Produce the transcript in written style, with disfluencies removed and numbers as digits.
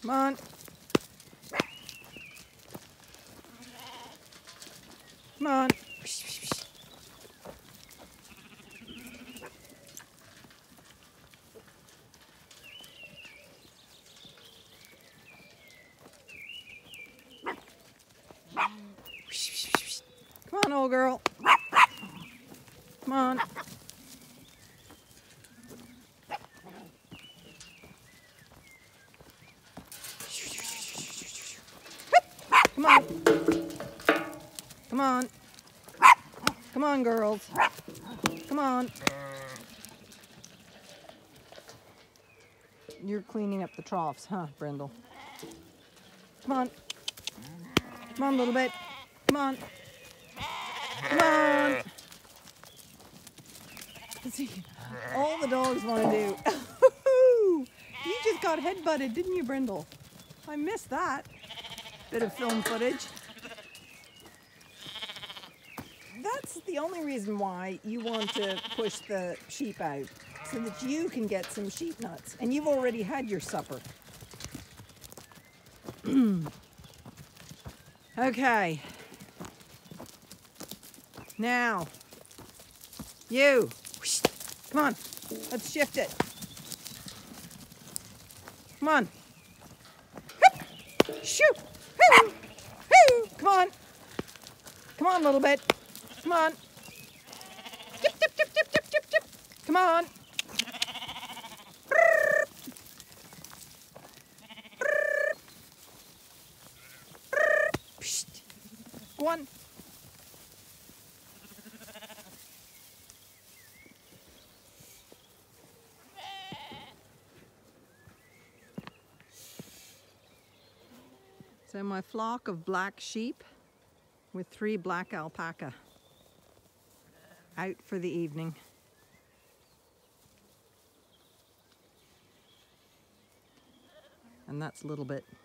Come on. Come on. Come on, old girl. Come on. Come on. Come on. Come on, girls. Come on. You're cleaning up the troughs, huh, Brindle? Come on. Come on, a little bit. Come on. Come on. See, all the dogs want to do. You just got headbutted, didn't you, Brindle? I missed that bit of film footage. That's the only reason why you want to push the sheep out, so that you can get some sheep nuts. And you've already had your supper. Okay. Now, you. Come on. Let's shift it. Come on. Shoot. Come on. Come on a little bit. Come on. Tip, tip, tip, tip, tip, tip, tip. Come on. Go on. So my flock of black sheep with 3 black alpaca out for the evening. And that's a little bit.